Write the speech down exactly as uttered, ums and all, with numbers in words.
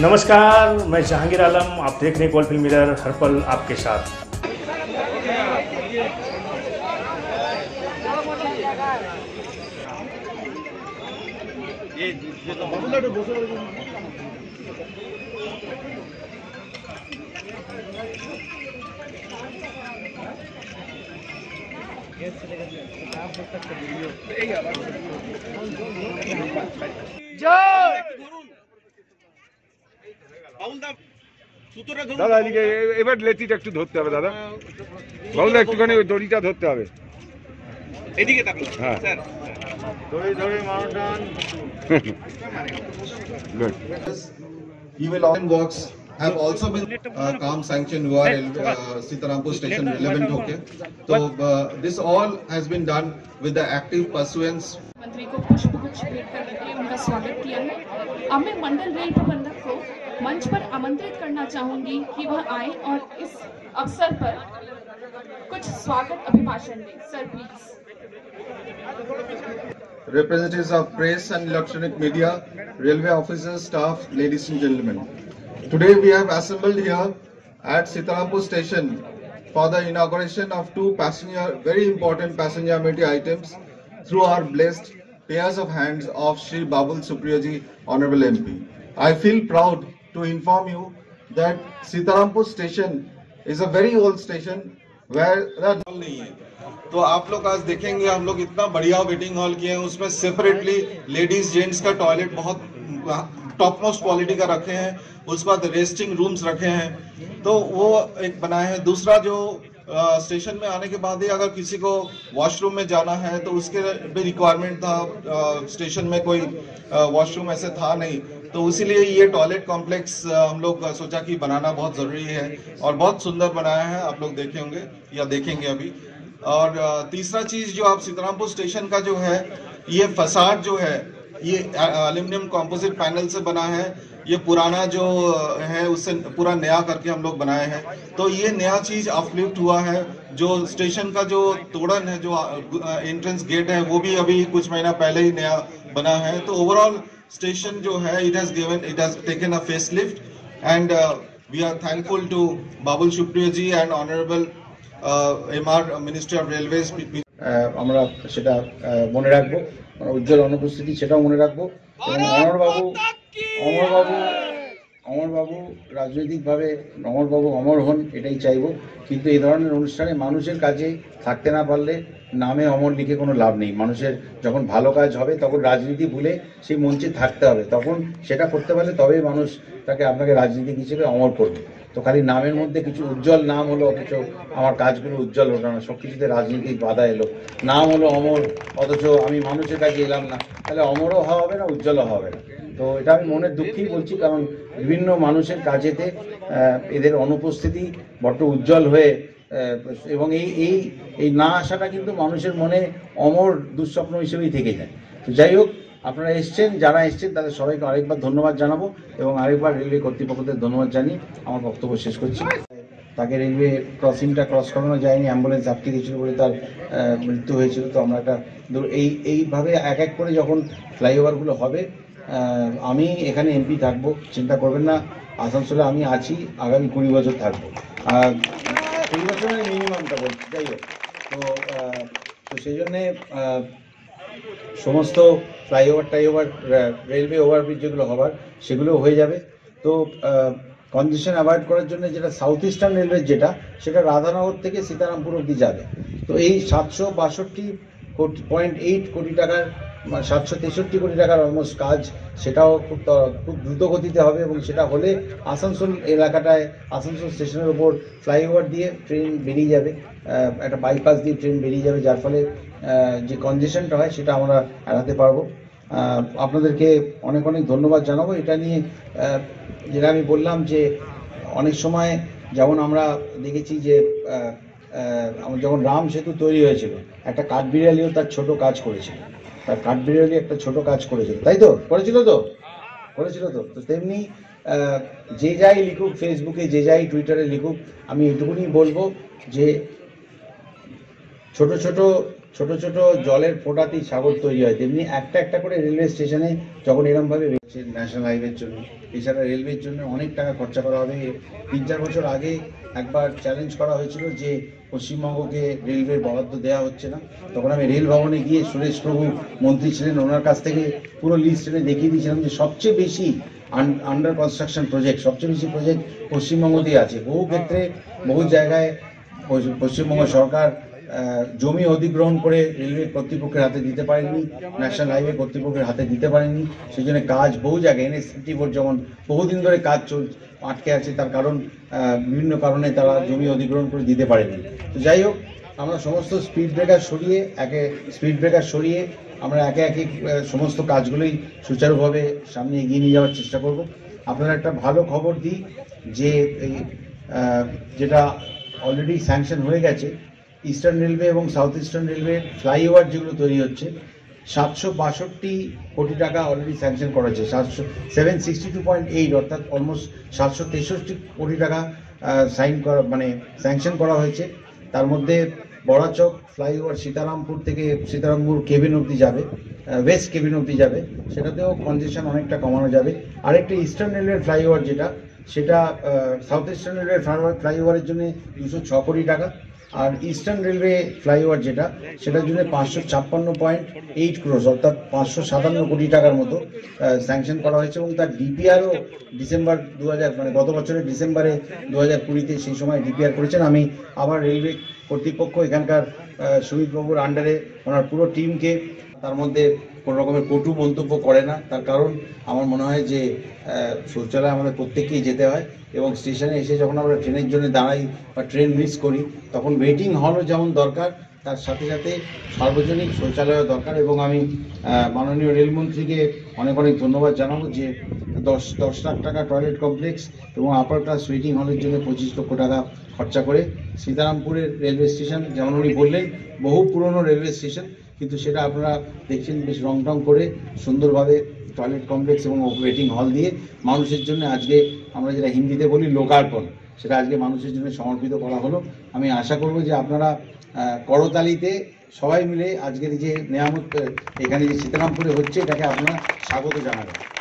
नमस्कार, मैं जहांगीर आलम। आप देख रहे हैं गोल्ड फिल्म मिरर, हर पल आपके साथ। দাদা এদিকে এবার লেচিটা একটু ধরতে হবে দাদা, বাবুদা একটুখানি ওই দড়িটা ধরতে হবে। এদিকে তাকান হ্যাঁ স্যার, দড়ি দড়ি mountain good. You will often works have also been uh, calm sanctioned हुआ uh, सीतारामपुर स्टेशन relevant होके, तो uh, this all has been done with the active pursuance। मंत्री को पुष्पगुच्छ भेंट करने के लिए उनका स्वागत किया है। अब मैं मंडल रेल प्रबंधक को मंच पर आमंत्रित करना चाहूंगी कि वह आए और इस अवसर पर कुछ स्वागत अभिभाषण दें। Sir please. Representatives of press and electronic media, railway officers, staff, ladies and gentlemen. Today we have assembled here at Sitarampur station for the inauguration of two passenger, very important passenger amenity items through our blessed pairs of hands of Shri Babul Supriyaji, Honorable M P. I feel proud to inform you that Sitarampur station is a very old station where there नहीं है। तो आप लोग आज देखेंगे हम लोग इतना बढ़िया वेटिंग हॉल किए हैं, उसमें सेपरेटली लेडीज जेंट्स का टॉयलेट बहुत टॉप मोस्ट क्वालिटी का रखे हैं, उसके बाद रेस्टिंग रूम्स रखे हैं, तो वो एक बनाए हैं। दूसरा जो आ, स्टेशन में आने के बाद ही अगर किसी को वॉशरूम में जाना है तो उसके भी रिक्वायरमेंट था। आ, स्टेशन में कोई वॉशरूम ऐसे था नहीं, तो इसीलिए ये टॉयलेट कॉम्प्लेक्स हम लोग सोचा कि बनाना बहुत जरूरी है और बहुत सुंदर बनाया है, आप लोग देखे होंगे या देखेंगे अभी। और तीसरा चीज जो आप सीतारामपुर स्टेशन का जो है, ये फसाड जो है ये एल्यूमिनियम कॉम्पोजिट पैनल से बना है। ये पुराना जो है उससे पूरा नया करके हम लोग बनाए हैं, तो ये नया चीज अपलिफ्ट हुआ है। जो स्टेशन का जो तोड़न है, जो एंट्रेंस गेट है, वो भी अभी कुछ महीना पहले ही नया बना है। तो ओवरऑल स्टेशन जो है it has given it has taken a face lift and we are thankful to Babul Supriyo ji and honourable MR ministry of railways. আমরা সেটা মনে রাখবো, উজ্জ্বল অনুপস্থিতি সেটাও মনে রাখবো। এবং অমরবাবু অমরবাবু অমরবাবু রাজনৈতিকভাবে অমরবাবু অমর হন, এটাই চাইবো। কিন্তু এই ধরনের অনুষ্ঠানে মানুষের কাছে থাকতে না পারলে নামে অমর লিখে কোনো লাভ নেই। মানুষের যখন ভালো কাজ হবে তখন রাজনীতি ভুলে সেই মঞ্চে থাকতে হবে, তখন সেটা করতে পারলে তবেই মানুষ তাকে আপনাকে রাজনীতিক হিসেবে অমর করবে। তো খালি নামের মধ্যে কিছু উজ্জ্বল নাম হলো, অথচ আমার কাজগুলো উজ্জ্বল হলো না, সব কিছুতে রাজনীতিক বাধা এলো। নাম হলো অমর, অথচ আমি মানুষের কাছে এলাম না, তাহলে অমরও হওয়া হবে না, উজ্জ্বলও হবে না। তো এটা আমি মনের দুঃখেই বলছি, কারণ বিভিন্ন মানুষের কাজেতে এদের অনুপস্থিতি বড্ড উজ্জ্বল হয়ে এবং এই এই এই না আসাটা কিন্তু মানুষের মনে অমর দুঃস্বপ্ন হিসেবেই থেকে যায়। তো যাই হোক, আপনারা এসছেন, যারা এসছেন তাদের সবাইকে আরেকবার ধন্যবাদ জানাবো এবং আরেকবার রেলওয়ে কর্তৃপক্ষদের ধন্যবাদ জানিয়ে আমার বক্তব্য শেষ করছি। তাকে রেলওয়ে ক্রসিংটা ক্রস করানো যায়নি, অ্যাম্বুলেন্স আটকে গিয়েছিল বলে তার মৃত্যু হয়েছিল। তো আমরা একটা এই এইভাবে এক এক করে যখন ফ্লাইওভারগুলো হবে, আমি এখানে এমপি থাকবো, চিন্তা করবেন না। আসানসোলে আমি আছি, আগামী কুড়ি বছর থাকবো, কুড়ি বছরের মিনিমামটা বলছি। যাই হোক, তো তো সেই জন্যে সমস্ত ফ্লাইওভার টাইওভার রেলওয়ে ওভারব্রিজ যেগুলো হবার সেগুলো হয়ে যাবে। তো কনজেশন অ্যাভয়েড করার জন্য যেটা সাউথ ইস্টার্ন রেলওয়ে যেটা, সেটা রাধানগর থেকে সীতারামপুর অব্দি যাবে। তো এই সাতশো বাষট্টি কোটি পয়েন্ট এইট কোটি টাকার মানে সাতশো তেষট্টি কোটি টাকার অলমোস্ট কাজ, সেটাও খুব খুব দ্রুত গতিতে হবে এবং সেটা হলে আসানসোল এলাকাটায় আসানসোল স্টেশনের ওপর ফ্লাইওভার দিয়ে ট্রেন বেরিয়ে যাবে, একটা বাইপাস দিয়ে ট্রেন বেরিয়ে যাবে, যার ফলে যে কনজেশনটা হয় সেটা আমরা এড়াতে পারবো। আপনাদেরকে অনেক অনেক ধন্যবাদ জানাবো। এটা নিয়ে যেটা আমি বললাম যে অনেক সময় যেমন আমরা দেখেছি যে যখন রাম সেতু তৈরি হয়েছিল, একটা কাঠবিড়ালিও তার ছোট কাজ করেছিল, তার কাঠবিড়ালি একটা ছোট কাজ করেছিল, তাই তো করেছিল তো করেছিল তো তো তেমনি যে যাই লিখুক ফেসবুকে, যে যাই টুইটারে লিখুক, আমি এটুকুনি বলবো যে ছোট ছোট ছোট ছোট জলের ফোঁটাতেই সাগর তৈরি হয়, তেমনি একটা একটা করে রেলওয়ে স্টেশনে যখন এরমভাবে ন্যাশনাল হাইওয়ের জন্য, এছাড়া রেলওয়ের জন্য অনেক টাকা খরচা করা হবে। তিন চার বছর আগে একবার চ্যালেঞ্জ করা হয়েছিল যে পশ্চিমবঙ্গকে রেলওয়ে বরাদ্দ দেওয়া হচ্ছে না, তখন আমি রেল ভবনে গিয়ে সুরেশ প্রভু মন্ত্রী ছিলেন, ওনার কাছ থেকে পুরো লিস্ট এনে দেখিয়ে দিয়েছিলাম যে সবচেয়ে বেশি আন্ডার কনস্ট্রাকশন প্রজেক্ট, সবচেয়ে বেশি প্রজেক্ট পশ্চিমবঙ্গ দিয়ে আছে। বহু ক্ষেত্রে বহু জায়গায় পশ্চিমবঙ্গ সরকার জমি অধিগ্রহণ করে রেলওয়ে কর্তৃপক্ষের হাতে দিতে পারেননি, ন্যাশনাল হাইওয়ে কর্তৃপক্ষের হাতে দিতে পারেননি। সেই জন্য কাজ বহু জায়গায় এনএসসিটি বোর্ড যেমন বহুদিন ধরে কাজ চল আটকে আছে, তার কারণ বিভিন্ন কারণে তারা জমি অধিগ্রহণ করে দিতে পারেনি। তো যাই হোক, আমরা সমস্ত স্পিড ব্রেকার সরিয়ে একে স্পিড ব্রেকার সরিয়ে আমরা একে একে সমস্ত কাজগুলোই সুচারুভাবে সামনে এগিয়ে নিয়ে যাওয়ার চেষ্টা করব। আপনারা একটা ভালো খবর দিই যে যেটা অলরেডি স্যাংশন হয়ে গেছে, ইস্টার্ন রেলওয়ে এবং সাউথ ইস্টার্ন রেলওয়ে ফ্লাইওভার যেগুলো তৈরি হচ্ছে, সাতশো বাষট্টি কোটি টাকা অলরেডি স্যাংশন করা হয়েছে, সাতশো seven sixty two point eight অর্থাৎ অলমোস্ট সাতশো তেষট্টি কোটি টাকা সাইন করা মানে স্যাংশন করা হয়েছে। তার মধ্যে বড়াচক ফ্লাইওভার সীতারামপুর থেকে সীতারামপুর কেবিন অবধি যাবে, ওয়েস্ট কেবিন অবধি যাবে, সেটাতেও কনজেশন অনেকটা কমানো যাবে। আরেকটা ইস্টার্ন রেলওয়ের ফ্লাইওভার যেটা, সেটা সাউথ ইস্টার্ন রেলওয়ের ফ্লাইওভারের জন্য দুশো ছ কোটি টাকা, আর ইস্টার্ন রেলওয়ে ফ্লাইওভার যেটা সেটার জন্য পাঁচশো ছাপ্পান্ন পয়েন্ট এইট ক্রোস অর্থাৎ পাঁচশো সাতান্ন কোটি টাকার মতো স্যাংশন করা হয়েছে। এবং তার ডিপিআরও ডিসেম্বর দু হাজার মানে গত বছরের ডিসেম্বরে দু হাজার কুড়িতে সেই সময় ডিপিআর করেছেন। আমি আবার রেলওয়ে কর্তৃপক্ষ এখানকার সুমিত বাবুর আন্ডারে ওনার পুরো টিমকে তার মধ্যে কোনো রকমের কটু মন্তব্য করে না, তার কারণ আমার মনে হয় যে শৌচালয় আমাদের প্রত্যেককেই যেতে হয় এবং স্টেশনে এসে যখন আমরা ট্রেনের জন্য দাঁড়াই বা ট্রেন মিস করি, তখন ওয়েটিং হলও যেমন দরকার, তার সাথে সাথে সার্বজনিক শৌচালয়ও দরকার। এবং আমি মাননীয় রেলমন্ত্রীকে অনেক অনেক ধন্যবাদ জানাবো যে দশ দশ লাখ টাকা টয়লেট কমপ্লেক্স এবং আপার ক্লাস ওয়েটিং হলের জন্য পঁচিশ লক্ষ টাকা খরচা করে সীতারামপুরের রেলওয়ে স্টেশন, যেমন উনি বললেন বহু পুরনো রেলওয়ে স্টেশন, কিন্তু সেটা আপনারা দেখছেন বেশ রং টং করে সুন্দরভাবে টয়লেট কমপ্লেক্স এবং ওয়েটিং হল দিয়ে মানুষের জন্য আজকে আমরা যেটা হিন্দিতে বলি লোকার্পণ, সেটা আজকে মানুষের জন্য সমর্পিত করা হলো। আমি আশা করব যে আপনারা করতালিতে সবাই মিলে আজকের যে নেয়ামত এখানে যে সীতারামপুরে হচ্ছে এটাকে আপনারা স্বাগত জানাবেন।